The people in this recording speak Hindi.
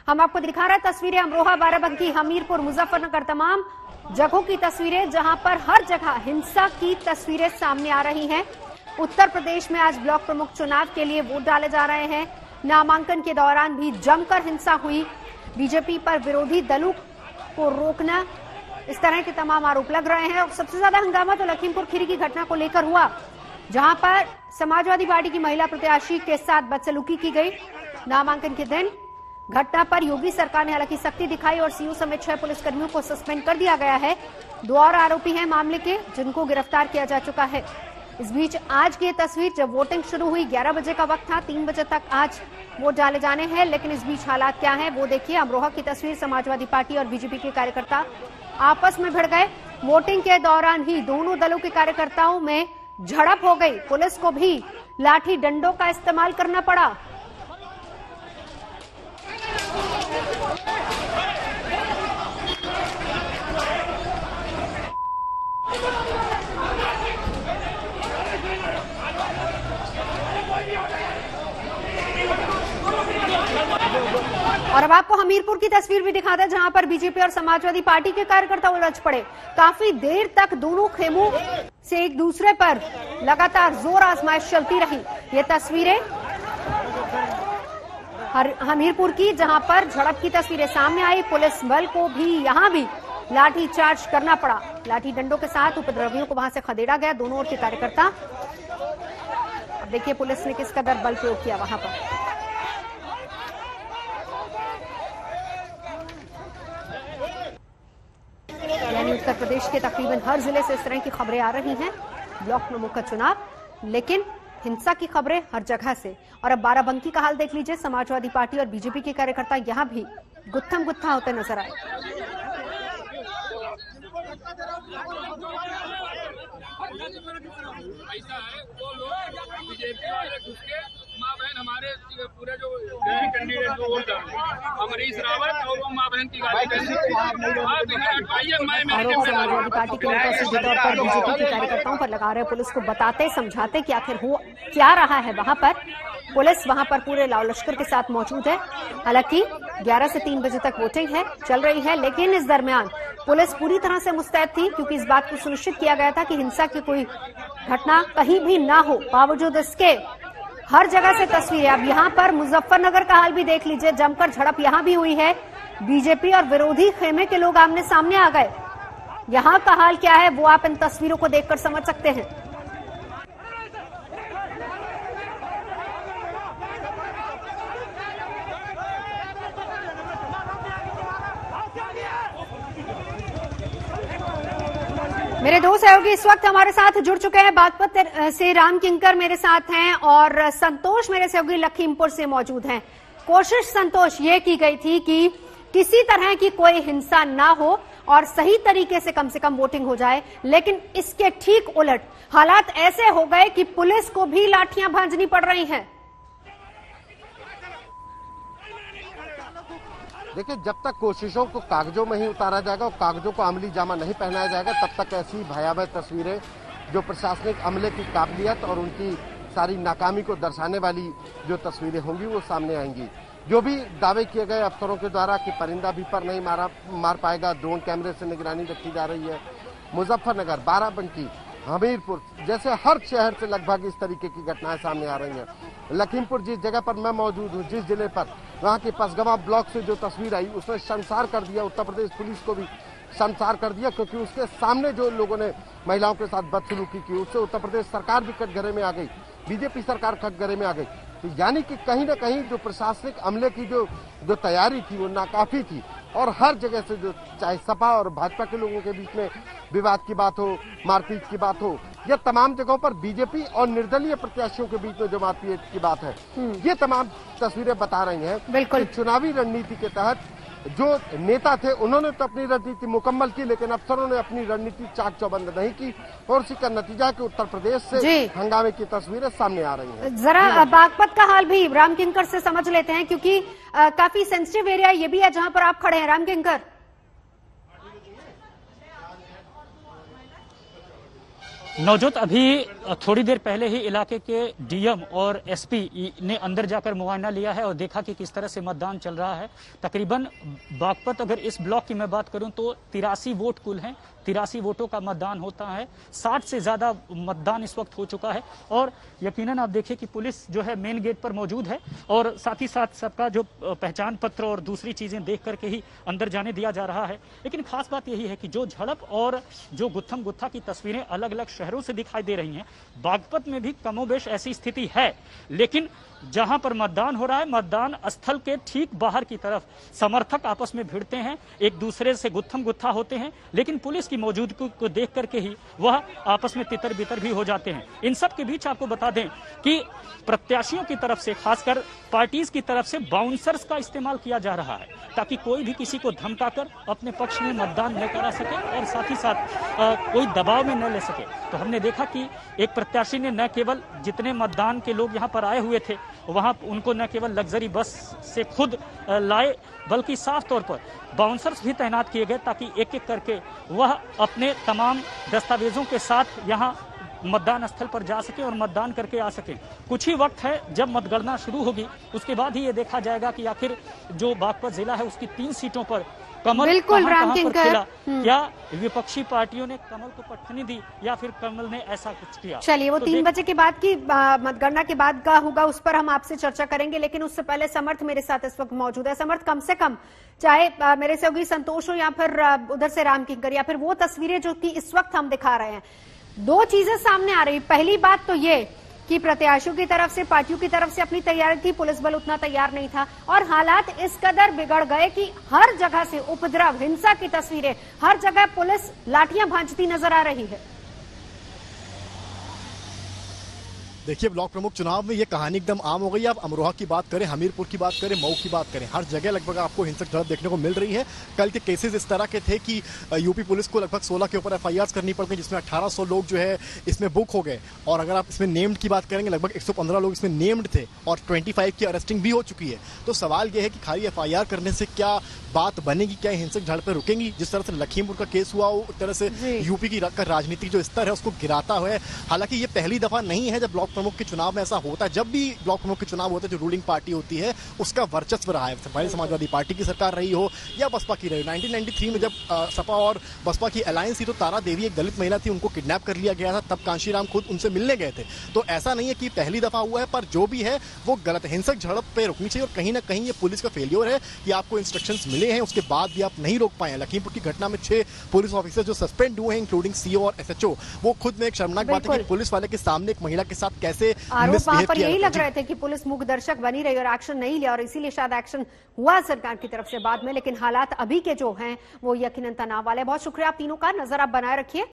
हम आपको दिखा रहे हैं तस्वीरें अमरोहा, बाराबंकी, हमीरपुर, मुजफ्फरनगर, तमाम जगहों की तस्वीरें जहां पर हर जगह हिंसा की तस्वीरें सामने आ रही हैं। उत्तर प्रदेश में आज ब्लॉक प्रमुख चुनाव के लिए वोट डाले जा रहे हैं। नामांकन के दौरान भी जमकर हिंसा हुई। बीजेपी पर विरोधी दलों को रोकना, इस तरह के तमाम आरोप लग रहे हैं। और सबसे ज्यादा हंगामा तो लखीमपुर खीरी की घटना को लेकर हुआ, जहां पर समाजवादी पार्टी की महिला प्रत्याशी के साथ बदसलूकी की गई। नामांकन के दिन घटना पर योगी सरकार ने हालांकि सख्ती दिखाई और सीओ समेत 6 पुलिसकर्मियों को सस्पेंड कर दिया गया है। 2 और आरोपी हैं मामले के, जिनको गिरफ्तार किया जा चुका है। इस बीच आज की ये तस्वीर, जब वोटिंग शुरू हुई 11 बजे का वक्त था, 3 बजे तक आज वोट डाले जाने हैं, लेकिन इस बीच हालात क्या है वो देखिए। अमरोहा की तस्वीर, समाजवादी पार्टी और बीजेपी के कार्यकर्ता आपस में भिड़ गए। वोटिंग के दौरान ही दोनों दलों के कार्यकर्ताओं में झड़प हो गई। पुलिस को भी लाठी डंडों का इस्तेमाल करना पड़ा। और अब आपको हमीरपुर की तस्वीर भी दिखाते हैं, जहां पर बीजेपी और समाजवादी पार्टी के कार्यकर्ता उलझ पड़े। काफी देर तक दोनों खेमों से एक दूसरे पर लगातार जोर आजमाइश चलती रही। ये तस्वीरें हमीरपुर की, जहां पर झड़प की तस्वीरें सामने आई। पुलिस बल को भी यहां भी लाठी चार्ज करना पड़ा। लाठी डंडों के साथ उपद्रवियों को वहां से खदेड़ा गया, दोनों ओर के कार्यकर्ता। अब देखिए पुलिस ने किस कदर बल प्रयोग किया वहां पर। यानी उत्तर प्रदेश के तकरीबन हर जिले से इस तरह की खबरें आ रही हैं। ब्लॉक प्रमुख का चुनाव, लेकिन हिंसा की खबरें हर जगह से। और अब बाराबंकी का हाल देख लीजिए। समाजवादी पार्टी और बीजेपी के कार्यकर्ता यहां भी गुत्थम गुत्था होते नजर आए। माँ बहन हमारे पूरे जो कैंडिडेट को वोट डाले, अमरीश रावत और वो माँ बहन की गाली समाजवादी पार्टी के नेता सीधे तौर पर बीजेपी के कार्यकर्ताओं पर लगा रहे, पुलिस को बताते समझाते कि आखिर हो क्या रहा है वहां पर। पुलिस वहां पर पूरे लाव लश्कर के साथ मौजूद है। हालांकि 11 से 3 बजे तक वोटिंग है चल रही है, लेकिन इस दरमियान पुलिस पूरी तरह से मुस्तैद थी, क्योंकि इस बात को सुनिश्चित किया गया था कि हिंसा की कोई घटना कहीं भी ना हो। बावजूद इसके हर जगह से तस्वीरें। अब यहाँ पर मुजफ्फरनगर का हाल भी देख लीजिए, जमकर झड़प यहाँ भी हुई है। बीजेपी और विरोधी खेमे के लोग आमने सामने आ गए। यहाँ का हाल क्या है वो आप इन तस्वीरों को देखकर समझ सकते हैं। मेरे दो सहयोगी इस वक्त हमारे साथ जुड़ चुके हैं। बागपत से राम किंकर मेरे साथ हैं और संतोष मेरे सहयोगी लखीमपुर से मौजूद हैं। कोशिश संतोष ये की गई थी कि किसी तरह की कोई हिंसा ना हो और सही तरीके से कम वोटिंग हो जाए, लेकिन इसके ठीक उलट हालात ऐसे हो गए कि पुलिस को भी लाठियां भांजनी पड़ रही हैं। देखिए, जब तक कोशिशों को कागजों में ही उतारा जाएगा और कागजों को अमली जामा नहीं पहनाया जाएगा, तब तक ऐसी भयावह तस्वीरें जो प्रशासनिक अमले की काबिलियत और उनकी सारी नाकामी को दर्शाने वाली जो तस्वीरें होंगी वो सामने आएंगी। जो भी दावे किए गए अफसरों के द्वारा कि परिंदा भी पर नहीं मार पाएगा, ड्रोन कैमरे से निगरानी रखी जा रही है। मुजफ्फरनगर, बाराबंकी, हमीरपुर जैसे हर शहर से लगभग इस तरीके की घटनाएं सामने आ रही हैं। लखीमपुर जिस जगह पर मैं मौजूद हूँ, जिस जिले पर, वहाँ के पसगवा ब्लॉक से जो तस्वीर आई उसने शर्मसार कर दिया। उत्तर प्रदेश पुलिस को भी शर्मसार कर दिया, क्योंकि उसके सामने जो लोगों ने महिलाओं के साथ बदसलूकी की, उससे उत्तर प्रदेश सरकार भी कटघरे में आ गई, बीजेपी सरकार कटघरे में आ गई। तो यानी कि कहीं ना कहीं जो प्रशासनिक अमले की जो तैयारी थी वो नाकाफी थी। और हर जगह से जो चाहे सपा और भाजपा के लोगों के बीच में विवाद की बात हो, मारपीट की बात हो, या तमाम जगहों पर बीजेपी और निर्दलीय प्रत्याशियों के बीच में जो मारपीट की बात है, ये तमाम तस्वीरें बता रही हैं। बिल्कुल, चुनावी रणनीति के तहत जो नेता थे उन्होंने तो अपनी रणनीति मुकम्मल की, लेकिन अफसरों ने अपनी रणनीति चाक चौबंद नहीं की, और उसी का नतीजा कि उत्तर प्रदेश से हंगामे की तस्वीरें सामने आ रही हैं। जरा बागपत का हाल भी राम किंकर से समझ लेते हैं, क्योंकि काफी सेंसिटिव एरिया ये भी है जहां पर आप खड़े हैं। राम किंकर, नवजोत, अभी थोड़ी देर पहले ही इलाके के डीएम और एसपी ने अंदर जाकर मुआयना लिया है और देखा कि किस तरह से मतदान चल रहा है। तकरीबन बागपत, अगर इस ब्लॉक की मैं बात करूं तो 83 वोट कुल हैं, 83 वोटों का मतदान होता है। 60 से ज्यादा मतदान इस वक्त हो चुका है और यकीनन आप देखिए कि पुलिस जो है मेन गेट पर मौजूद है और साथ ही साथ सबका जो पहचान पत्र और दूसरी चीजें देख करके ही अंदर जाने दिया जा रहा है। लेकिन खास बात यही है कि जो झड़प और जो गुत्थम गुत्था की तस्वीरें अलग अलग शहरों से दिखाई दे रही हैं, बागपत में भी कमोबेश ऐसी स्थिति है। लेकिन जहां पर मतदान हो रहा है, मतदान स्थल के ठीक बाहर की तरफ समर्थक आपस में भिड़ते हैं, एक दूसरे से गुत्थम गुत्था होते हैं, लेकिन पुलिस की मौजूदगी को देख करके ही वह आपस में तितर बितर भी हो जाते हैं। इन सब के बीच आपको बता दें कि प्रत्याशियों की तरफ से, खासकर पार्टीज की तरफ से बाउंसर्स का इस्तेमाल किया जा रहा है ताकि कोई भी किसी को धमकाकर अपने पक्ष में मतदान न करा सके और साथ ही साथ कोई दबाव में न ले सके। तो हमने देखा कि एक प्रत्याशी ने न केवल जितने मतदान के लोग यहाँ पर आए हुए थे वहां उनको न केवल लग्जरी बस से खुद लाए, बल्कि साफ तौर पर बाउंसर्स भी तैनात किए गए ताकि एक एक करके वह अपने तमाम दस्तावेजों के साथ यहाँ मतदान स्थल पर जा सके और मतदान करके आ सके। कुछ ही वक्त है, जब मतगणना शुरू होगी उसके बाद ही ये देखा जाएगा कि आखिर जो बागपत जिला है उसकी 3 सीटों पर कमल बिल्कुल कहां पर खिला। क्या विपक्षी पार्टियों ने कमल को पटखनी दी या फिर कमल ने ऐसा कुछ किया? चलिए, वो 3 बजे के बाद की मतगणना के बाद का होगा, उस पर हम आपसे चर्चा करेंगे। लेकिन उससे पहले समर्थ मेरे साथ इस वक्त मौजूद है। समर्थ, कम से कम चाहे मेरे सहयोगी संतोष हो या फिर उधर से राम किंकर या फिर वो तस्वीरें जो कि इस वक्त हम दिखा रहे हैं, 2 चीजें सामने आ रही। पहली बात तो ये कि प्रत्याशियों की तरफ से, पार्टियों की तरफ से अपनी तैयारी थी, पुलिस बल उतना तैयार नहीं था और हालात इस कदर बिगड़ गए कि हर जगह से उपद्रव, हिंसा की तस्वीरें, हर जगह पुलिस लाठियां भांजती नजर आ रही है। देखिए, ब्लॉक प्रमुख चुनाव में ये कहानी एकदम आम हो गई है। आप अमरोहा की बात करें, हमीरपुर की बात करें, मऊ की बात करें, हर जगह लगभग आपको हिंसक झड़प देखने को मिल रही है। कल के केसेस इस तरह के थे कि यूपी पुलिस को लगभग 16 के ऊपर एफआईआर करनी पड़ गई, जिसमें 1800 लोग जो है इसमें बुक हो गए। और अगर आप इसमें नेम्ड की बात करेंगे, लगभग 115 लोग इसमें नेम्ड थे और 25 की अरेस्टिंग भी हो चुकी है। तो सवाल यह है कि खाली एफआईआर करने से क्या बात बनेगी, क्या हिंसक झड़पें रुकेंगी? जिस तरह से लखीमपुर का केस हुआ, उस तरह से यूपी की राजनीतिक जो स्तर है उसको गिराता हुआ है। हालांकि ये पहली दफा नहीं है जब ब्लॉक प्रमुख के चुनाव में ऐसा होता है। जब भी ब्लॉक प्रमुख के चुनाव होते हैं, जो रूलिंग पार्टी होती है उसका वर्चस्व रहा है, भाई समाजवादी पार्टी की सरकार रही हो या बसपा की रही हो। 1993 में जब सपा और बसपा की अलायंस थी तो तारा देवी एक दलित महिला थी, उनको किडनैप कर लिया गया था, तब कांशीराम खुद उनसे मिलने गए थे। तो ऐसा नहीं है कि पहली दफा हुआ है, पर जो भी है वो गलत, हिंसक झड़प पे रुकनी चाहिए। और कहीं ना कहीं ये पुलिस का फेलियर है कि आपको इंस्ट्रक्शंस मिले हैं, उसके बाद भी आप नहीं रोक पाए। लखीमपुर की घटना में 6 पुलिस ऑफिसर जो सस्पेंड हुए हैं, इंक्लूडिंग सीओ और एसएचओ, वो खुद में एक शर्मनाक बात है कि पुलिस वाले के सामने एक महिला के साथ कैसे वहां पर यही लग रहे थे कि पुलिस मूक दर्शक बनी रही और एक्शन नहीं लिया और इसीलिए शायद एक्शन हुआ सरकार की तरफ से बाद में। लेकिन हालात अभी के जो हैं वो यकीनन तनाव वाले। बहुत शुक्रिया आप तीनों का, नजर आप बनाए रखिए।